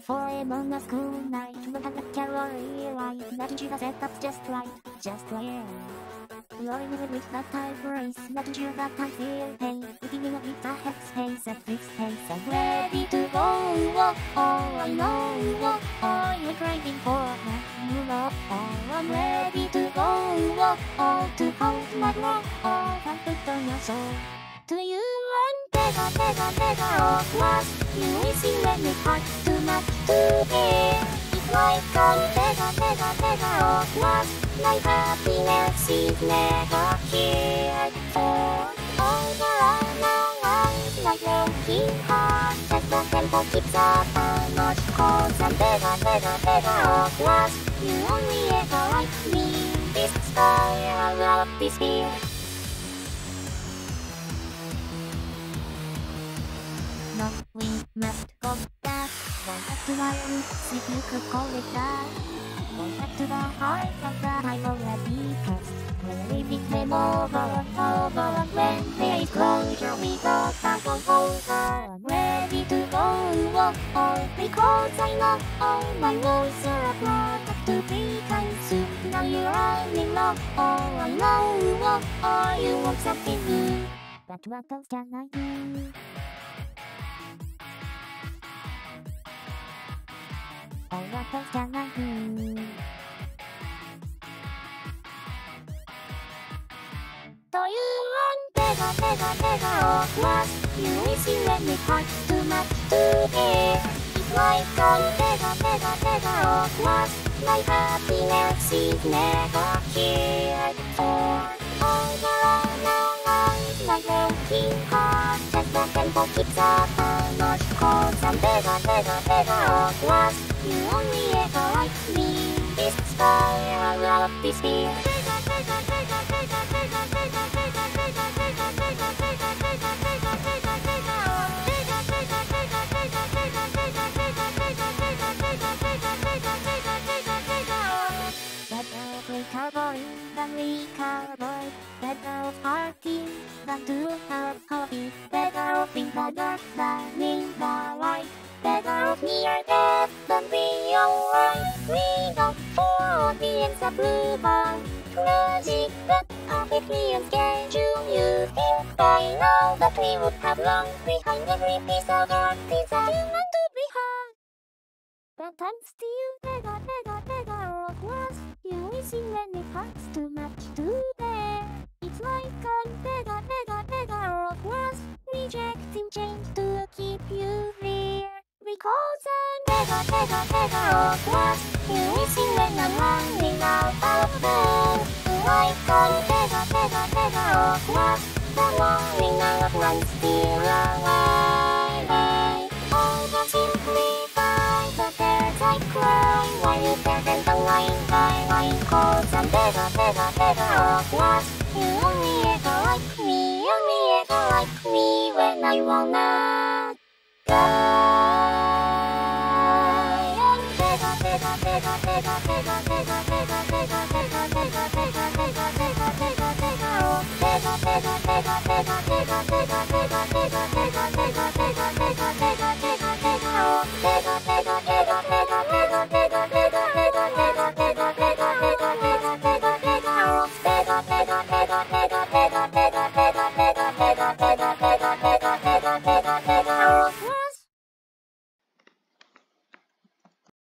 forever on a school night. Look at the calorie light. That you set up just right, just right. Rolling with that type race. That you that I feel pain. Looking in a bit of headspace at this pace. I'm ready to go. Oh, I know. Oh, you're craving for you know. Oh, I'm ready to go. Oh, to hold my love. Oh, and put on your soul. To you and better of last. You will see when it hurts too much to bear. It's like on better of last. My happiness is never cared for. All the lies like broken heart. As the tempo keeps up, how much calls and better of last. You only ever like me. This spiral of despair. No, we must go back. Go back to my roots, if you could call it that. Go back to the heart of the I've already passed. When we became over and over, and when there is closure, we go back on over. I'm ready to go, because I know all my walls are a product to be consumed. Now you're running low, I know, you want something new. But what else can I do? Oh, what else can I do? Do you want better of last? You will see when it hurts too much to bear. It's like on better of last. My happiness is never cared for. All the lies like broken heart. As the tempo keeps up, how much calls and better of last. You only ever like me. This spiral of despair. Better of recovery than recovered. Better of parking than to have coffee. Better of in the dark than in the light. Better of near death than be alright. We got for audience approval. Logic that perfectly on schedule. You think by now that we would have long behind every piece of art designed to be hard. But I'm still better of worse. You will see when it hurts too much to bear. It's like I'm better of worse. Rejecting change to keep you there. Because I'm better of worse. You will see when I'm running out of breath. Like I'm better of worse. The morning out runs still alive. All the simplify the tears I cry. While you pretend the line calls I'm better of worse. You only ever like me when I wanna die. I'm better